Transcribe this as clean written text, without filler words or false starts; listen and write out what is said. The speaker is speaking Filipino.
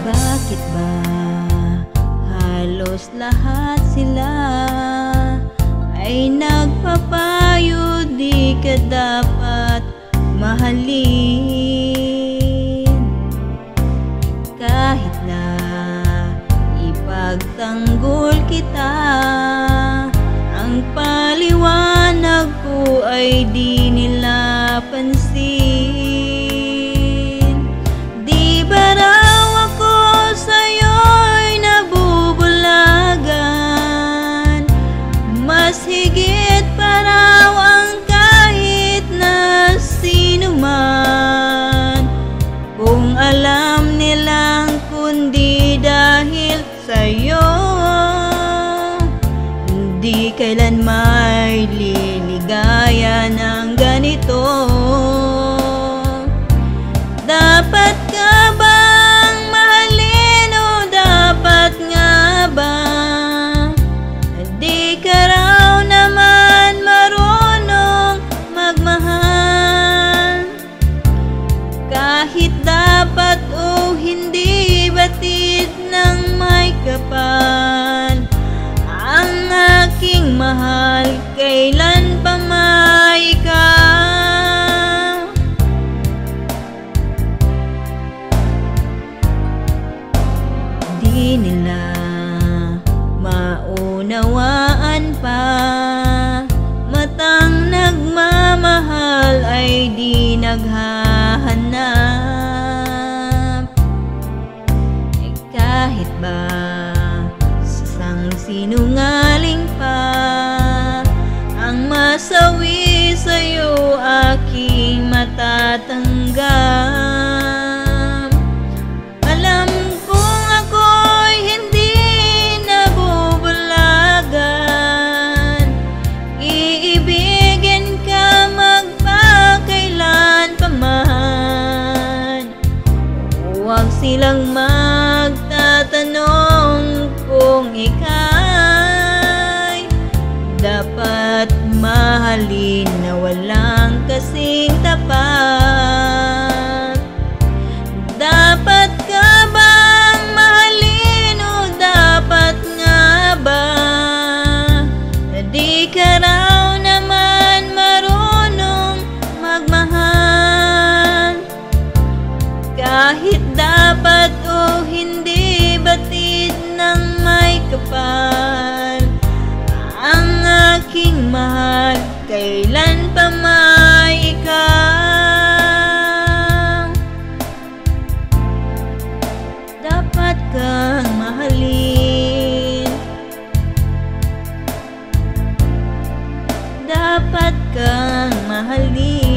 Bakit ba halos lahat sila ay nagpapayo di ka dapat mahalin? Kahit na ipagtanggol kita, ang paliwanag ko ay di nila pansin. Di ba raw ako sa'yo'y nabubulagan? Mas higit pa raw ang kahit na sino man. Kung alam nilang kundi dahil sa'yo, hindi kailan may liligaya ng ganito. Dapat ka bang mahalin o dapat nga ba di ka raw naman marunong magmahal? Kahit dapat o hindi batid ng may kapal, ang aking mahal kailan pa may ikaw? Di nila maunawaan pa, matang nagmamahal ay di naghahanap. Kahit ba sang sinungaling pa ang masawi sa'yo, aking matatanggap. Alam kong ako'y hindi nabubulagan, iibigin ka magpakailan pa man. Huwag silang magtatanong kung ika'y dapat mahalin na walang kasing tapat. Dapat ka bang mahalin o dapat nga ba di ka raw naman marunong magmahal? Kahit dapat o hindi batid ng may kapal, ang aking mahal kailan pa may ikaw? Dapat kang mahalin, dapat kang mahalin.